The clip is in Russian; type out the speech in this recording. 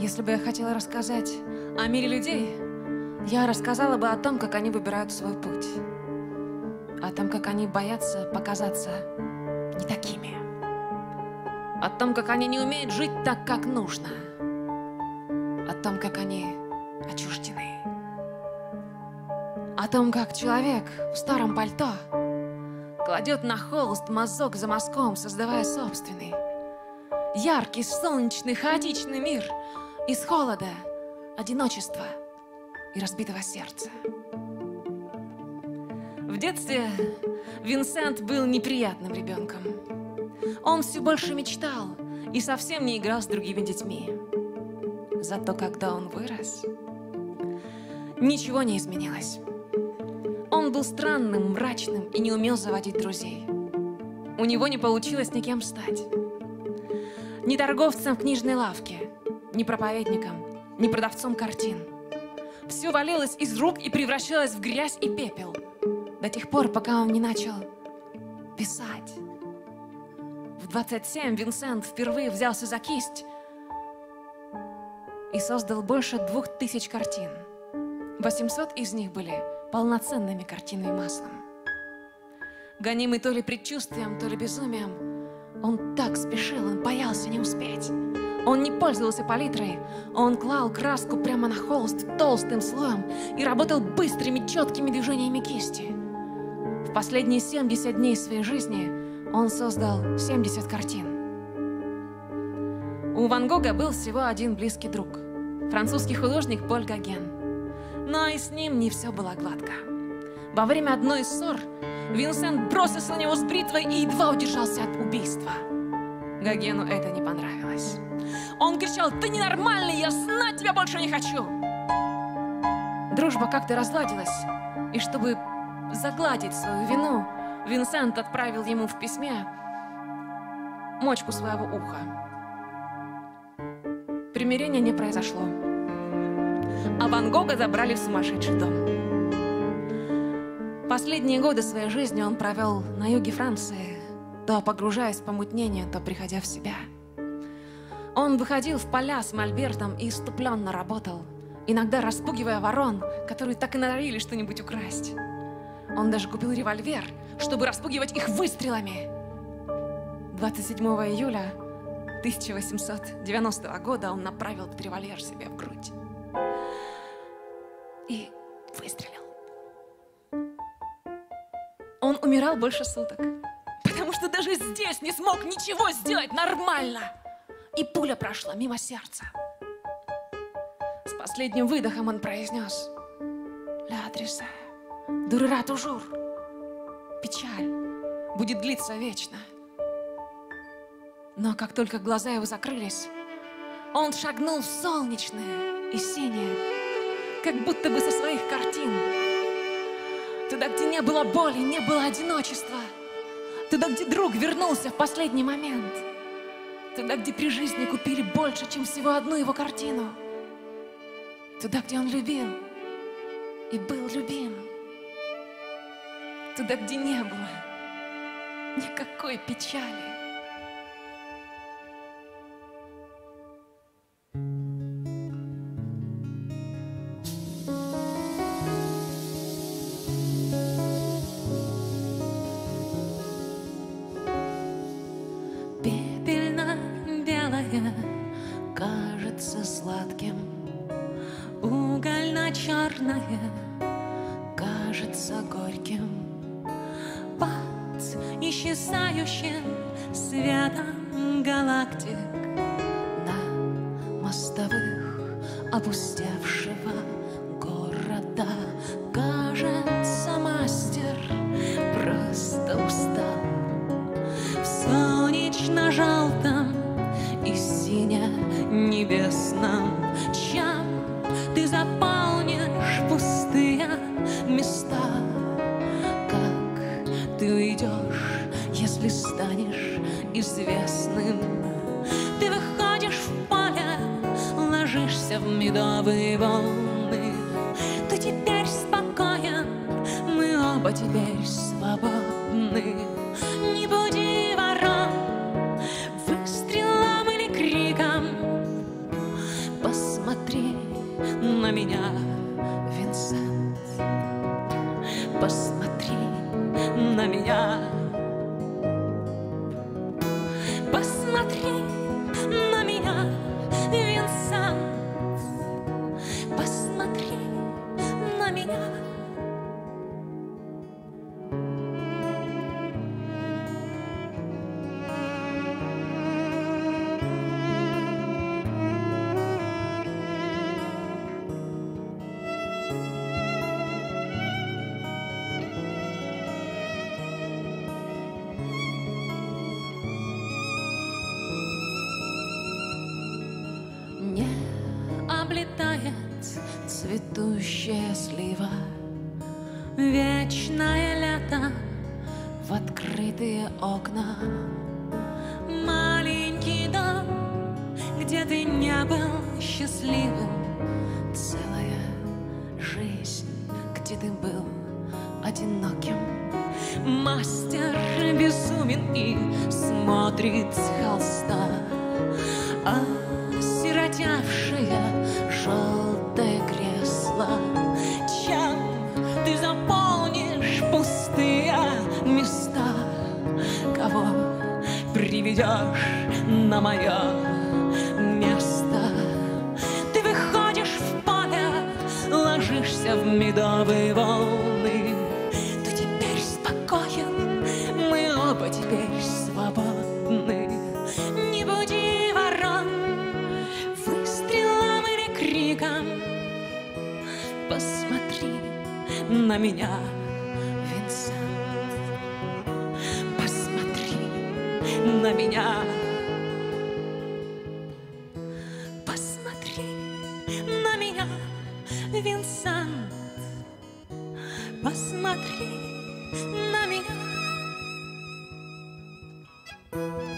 Если бы я хотела рассказать о мире людей, я рассказала бы о том, как они выбирают свой путь, о том, как они боятся показаться не такими, о том, как они не умеют жить так, как нужно, о том, как они отчуждены, о том, как человек в старом пальто кладет на холст мазок за мазком, создавая собственный, яркий, солнечный, хаотичный мир из холода, одиночества и разбитого сердца. В детстве Винсент был неприятным ребенком. Он все больше мечтал и совсем не играл с другими детьми. Зато когда он вырос, ничего не изменилось. Он был странным, мрачным и не умел заводить друзей. У него не получилось никем стать. Ни торговцем в книжной лавке, ни проповедником, ни продавцом картин. Все валилось из рук и превращалось в грязь и пепел. До тех пор, пока он не начал писать. В 27 Винсент впервые взялся за кисть и создал больше 2000 картин. 800 из них были полноценными картинами маслом. Гонимый то ли предчувствием, то ли безумием, он так спешил, он боялся не успеть. Он не пользовался палитрой, он клал краску прямо на холст толстым слоем и работал быстрыми, четкими движениями кисти. В последние 70 дней своей жизни он создал 70 картин. У Ван Гога был всего один близкий друг – французский художник Поль Гоген. Но и с ним не все было гладко. Во время одной из ссор Винсент бросился на него с бритвой и едва удержался от убийства. Гогену это не понравилось. Он кричал: «Ты ненормальный, я знать тебя больше не хочу!» Дружба как-то разладилась, и чтобы загладить свою вину, Винсент отправил ему в письме мочку своего уха. Примирения не произошло, а Ван Гога забрали в сумасшедший дом. Последние годы своей жизни он провел на юге Франции, то погружаясь в помутнение, то приходя в себя. Он выходил в поля с мольбертом и иступленно работал, иногда распугивая ворон, которые так и норовили что-нибудь украсть. Он даже купил револьвер, чтобы распугивать их выстрелами. 27 июля 1890 года он направил этот револьвер себе в грудь и выстрелил. Он умирал больше суток, потому что даже здесь не смог ничего сделать нормально. И пуля прошла мимо сердца. С последним выдохом он произнес: «Ля триссе, дурера тужур». Печаль будет длиться вечно. Но как только глаза его закрылись, он шагнул в солнечное и синее, как будто бы со своих картин. Туда, где не было боли, не было одиночества. Туда, где друг вернулся в последний момент. Туда, где при жизни купили больше, чем всего одну его картину. Туда, где он любил и был любим. Туда, где не было никакой печали. Кажется сладким, угольно-черное кажется горьким. Под исчезающим светом галактик на мостовых опустевшего города кажется мастер просто устал. В солнечно-желтом и сине-небесном, чем ты заполнишь пустые места. Как ты уйдешь, если станешь известным? Ты выходишь в поле, ложишься в медовые волны. Ты теперь спокоен, мы оба теперь свободны. Не буди ворон выстрелом или криком, на меня. Посмотри на меня, Винсент, посмотри на меня. Не облетает цветущая слива, вечное лето в открытые окна. Маленький дом, где ты не был счастливым, целая жизнь, где ты был одиноким. Мастер безумен и смотрит с холста, осиротевшее желтое кресло. Чем ты заполнишь пустые места? Кого приведешь на мое место? Ты выходишь в поле, ложишься в медовые волны. Ты теперь спокоен, мы оба теперь свободны. Не буди ворон выстрелом или криком. Посмотри на меня, Винсент, посмотри на меня. Посмотри на меня, Винсент, посмотри на меня.